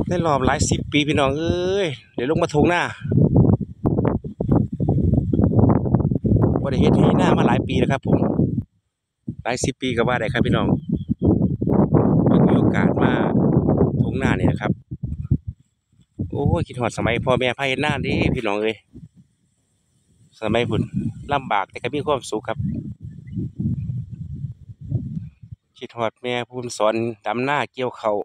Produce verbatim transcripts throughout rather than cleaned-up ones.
ได้รอบหลายสิบปีพี่น้องเอ้ยเดี๋ยวลงมาทงหน้าบ่ได้เฮ็ดให้หน้ามาหลายปีแล้วครับผมหลายสิบปีก็ว่าได้ครับพี่น้องมีโอกาสมาทงหน้านี่นะครับโอ้ยคิดฮอดสมัยพ่อแม่พาเฮ็ดนาเด้พี่น้องเอ้ยสมัยพุ่นลำบากแต่ก็มีความสุขครับคิดฮอดแม่ผู้สอนดำนาเกี่ยวข้าว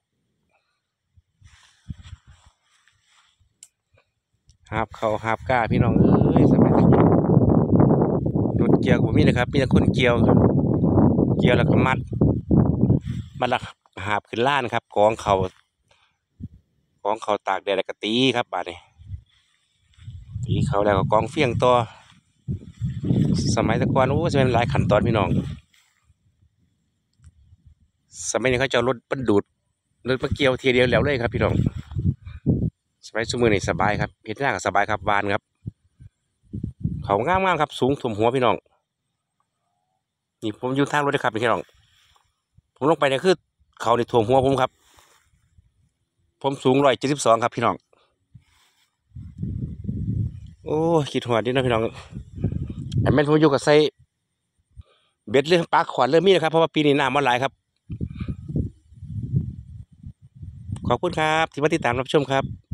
หาบข้าวหาบก้าพี่น้องเอ้ยสมัยตะกี้รถเกี่ยวก็บ่มีเลยครับมีแต่คนเกี่ยวเกี่ยวแล้วก็มัดมัดแล้วหาบขึ้นล้านครับกองเขากองเขาตากแดดแล้วก็ตีครับบาดนี้ตีเขาแล้วก็กองเฟี้ยงต่อสมัยแตะก่อนโอ้จะเป็นหลายขั้นตอนพี่น้องสมัยนี้เขาจะเอารถบรรดูดรถมาเกี่ยวทีเดียวแล้วเลยครับพี่น้องสมัยสมือนี่สบายครับเฮ็ดหน้าก็สบายครับวานครับเขางามๆครับสูงถ่วมหัวพี่น้องนี่ผมอยู่ทางรถนะครับพี่น้องผมลงไปเนี่ยคือเขาในถ่วมหัวผมครับผมสูงร้อยเจ็ดสิบสองครับพี่น้องโอ้คิดหัวดีนะพี่น้องอันแม่นผมอยู่กับไซเบ็ดเรื่องปลาขวานเรื่องมีนะครับเพราะว่าปีนี้น้ำมันหลายครับขอบคุณครับที่มาติดตามรับชมครับ